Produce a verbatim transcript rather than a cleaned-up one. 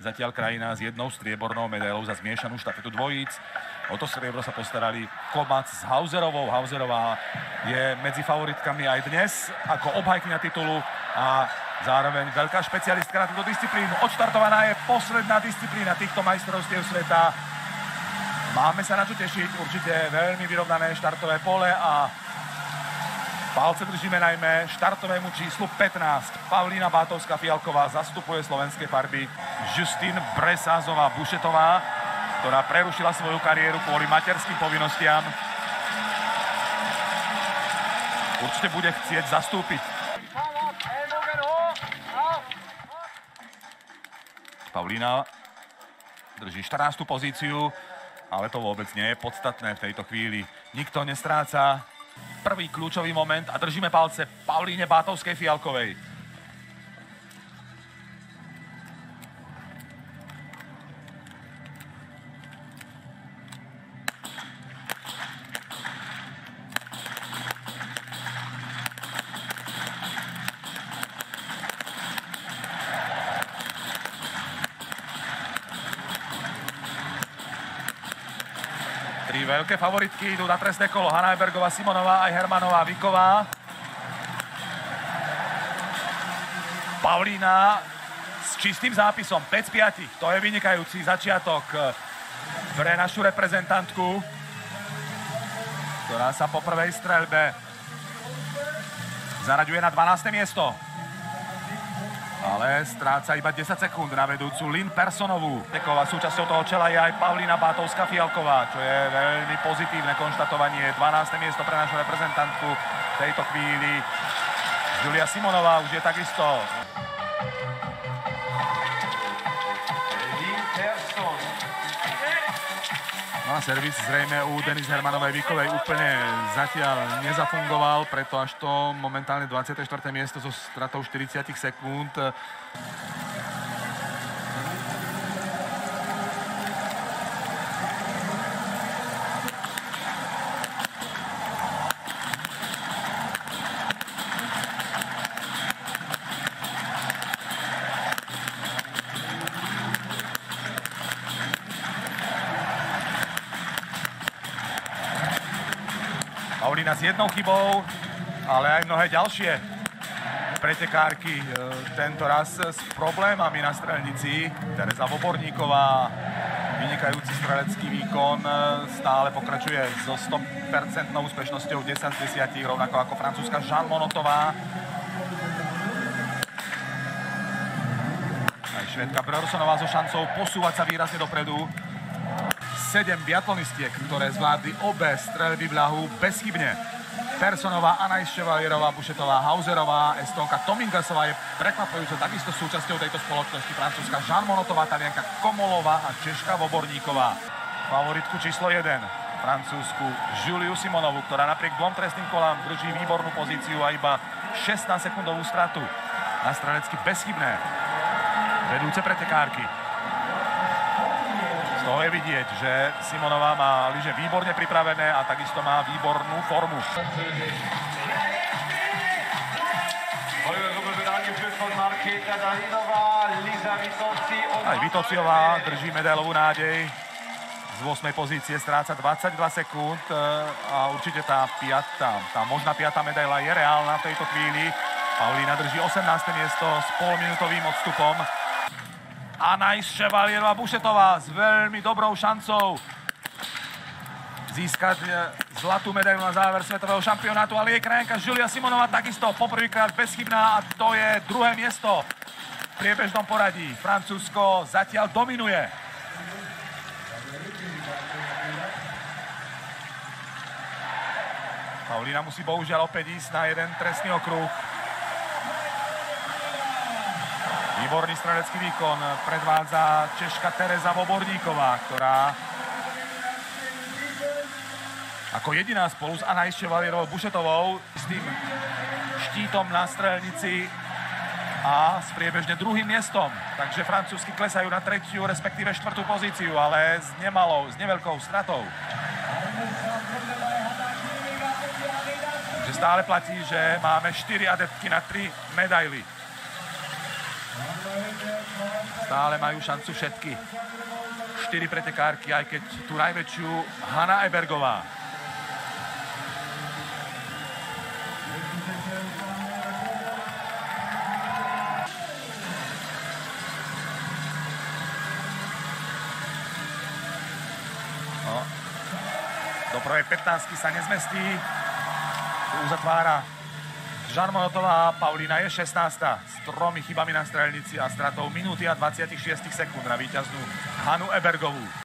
zatiaľ krajina s jednou striebornou medailou za zmiešanú štafetu dvojíc. O to striebro sa postarali Komac s Hauserovou. Hauserová je medzi favoritkami aj dnes ako obhajkyňa titulu a zároveň veľká špecialistka na túto disciplínu. Odštartovaná je posledná disciplína týchto majstrovstiev sveta. Máme sa na čo tešiť, určite veľmi vyrovnané štartové pole a palce držíme najmä štartovému číslu pätnásť. Pavlína Bátovská-Fialková zastupuje slovenské farby. Justin Bresázová-Bušetová, ktorá prerušila svoju kariéru kvôli materským povinnostiam, určite bude chcieť zastúpiť. Pavlína drží štrnástu pozíciu, ale to vôbec nie je podstatné v tejto chvíli. Nikto nestráca prvý kľúčový moment a držíme palce Pavlíne Bátovskej-Fialkovej. Tri veľké favoritky idú na trestné kolo. Hanajbergová, Simonová aj Hermanová, Viková. Pavlína s čistým zápisom päť z piatich. To je vynikajúci začiatok pre našu reprezentantku, ktorá sa po prvej streľbe zaraďuje na dvanáste miesto. Ale stráca iba desať sekúnd na vedúcu Lynn Personovú. Súčasťou toho čela je aj Pavlína Bátovská-Fialková, čo je veľmi pozitívne konštatovanie. dvanáste miesto pre našu reprezentantku v tejto chvíli. Julia Simonová už je takisto. No a servis zrejme u Denise Hermanovej-Vikovej úplne zatiaľ nezafungoval, preto až to momentálne dvadsiate štvrté miesto so stratou štyridsať sekúnd. Pavlína s jednou chybou, ale aj mnohé ďalšie pretekárky tento raz s problémami na strelnici. Tereza Voborníková, vynikajúci strelecký výkon, stále pokračuje so sto percent úspešnosťou desať z desať, rovnako ako francúzska Jeanne Monotová. Aj Švédka Brorsonová so šancou posúvať sa výrazne dopredu. Sedem biatlonistiek, ktoré zvládli obe streľby v ľahu bezchybne. Personová, Anais Chevalierová, Bušetová, Hauserová, Estónka Tomingasová je prekvapujúco takisto súčasťou tejto spoločnosti. Francúzska Jeanne Monotová, Talianka Komolová a Češka Voborníková. Favoritku číslo jeden, francúzsku Juliu Simonovu, ktorá napriek dvom trestným kolám drží výbornú pozíciu a iba šestnásťsekundovú stratu. Na strelecky bezchybné vedúce pretekárky. Z toho je vidieť, že Simonová má lyže výborne pripravené a takisto má výbornú formu. Aj Vitociová drží medailovú nádej. Z ôsmej pozície stráca dvadsaťdva sekúnd a určite tá piata, tá možná piata medaila je reálna v tejto chvíli. Pavlína drží osemnáste miesto s polminútovým odstupom. Anais Chevalierová-Bušetová s veľmi dobrou šancou získať zlatú medailu na záver svetového šampionátu, ale jej krajanka Julia Simonová takisto poprvýkrát bezchybná a to je druhé miesto v priebežnom poradí. Francúzsko zatiaľ dominuje. Pavlína musí bohužiaľ opäť ísť na jeden trestný okruh. Výborný strelecký výkon predvádza Češka Tereza Voborníková, ktorá ako jediná spolu s Anais Chevalierovou-Bušetovou s tým štítom na strelnici a s priebežne druhým miestom. Takže francúzsky klesajú na tretiu, respektíve štvrtú pozíciu, ale s nemalou, s neveľkou stratou. Takže stále platí, že máme štyri adeptky na tri medaily. Stále majú šancu všetky. štyri pretekárky, aj keď tú najväčšiu Hanna Ebergová. No. Do prvej pätnástky sa nezmestí. Tu uzatvára Žan Monotová, Paulína je šestnásta s tromi chybami na strelnici a stratou minúty a dvadsaťšesť sekúnd na víťaznú Hannu Ebergovú.